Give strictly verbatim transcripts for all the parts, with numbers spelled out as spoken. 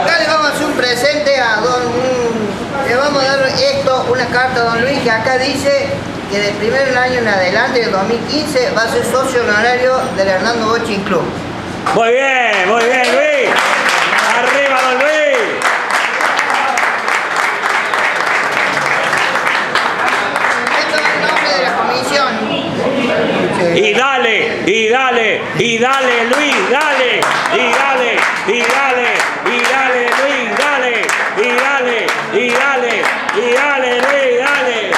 Acá le vamos a hacer un presente a don... Un, le vamos a dar esto, una carta a don Luis, que acá dice que del primer año en adelante, del dos mil quince, va a ser socio honorario del Hernando Bochín Club. Muy bien, muy bien, Luis. Arriba, don Luis. Esto es el nombre de la comisión. Y dale, y dale, y dale, Luis, dale, y dale, y dale, y dale, Luis, dale, y dale, y dale, y dale, Luis, dale.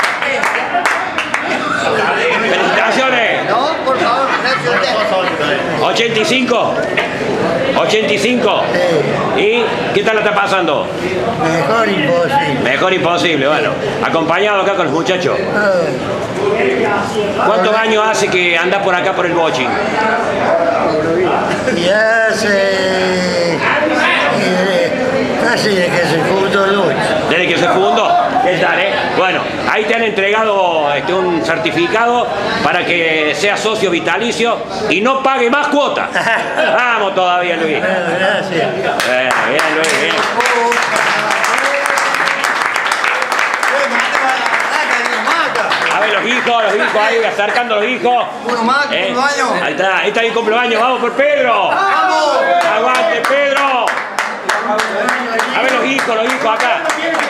Felicitaciones. No, por favor, gracias a usted. ochenta y cinco. ochenta y cinco. Sí. ¿Y qué tal la está pasando? Mejor imposible. Mejor imposible, bueno. Acompañado acá con los muchachos. Ah, ¿Cuántos años hace que anda por acá por el Bochín? y hace... eh, casi de que se fundó Luis. Desde que se fundó. ¿Qué tal, eh? Bueno, ahí te han entregado este, un certificado para que sea socio vitalicio y no pague más cuotas. Vamos todavía, Luis. Bueno, gracias. Bueno, bien, Luis, bien. A ver, los hijos, los hijos ahí, acercando a los hijos. Uno más, Eh, cumpleaños. Ahí está, ahí está el cumpleaños. Vamos por Pedro. ¡Vamos! Aguante, Pedro. A ver, los hijos, los hijos acá.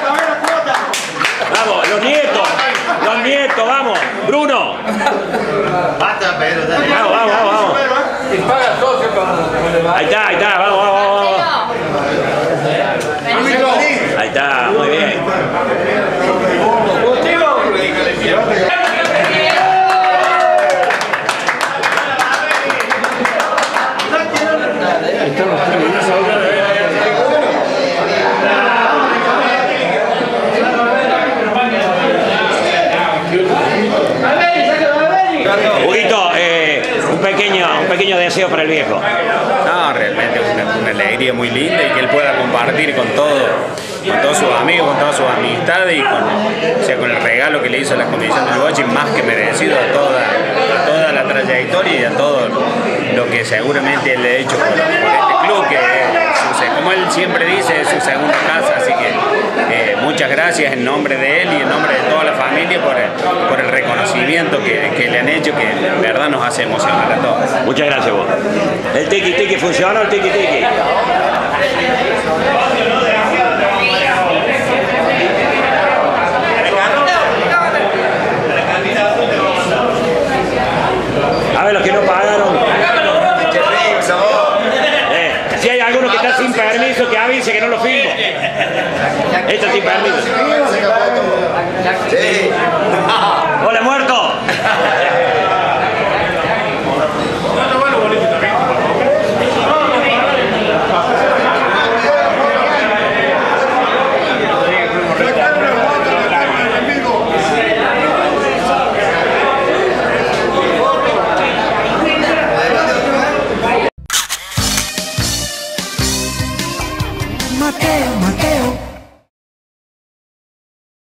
Vamos, los nietos, los nietos, vamos. Bruno. Basta, Pedro, dale. Vamos, vamos, vamos, vamos. Ahí está, ahí está, vamos, vamos, vamos. Ahí está, muy bien. Huguito, eh, un pequeño, un pequeño deseo para el viejo. No, realmente es una, una alegría muy linda y que él pueda compartir con todo, con todos sus amigos, con todas sus amistades y con, o sea, con el regalo que le hizo la Comisión del Bochín, más que merecido a toda, a toda la trayectoria y a todo lo que seguramente él ha hecho por, por este club, que su, como él siempre dice, es su segunda casa, así que eh, muchas gracias en nombre de él y en nombre de toda la familia por el, por el reconocimiento que, que le han hecho, que en verdad nos hace emocionar a todos. Muchas gracias vos. El tiki tiki funciona, el tiki tiki. A ver los que no pagaron. Eh, si hay alguno que está sin permiso, que avise que no lo firmo. Esto es sin permiso. Sí. ¡Hola, muerto! Mateo, Mateo.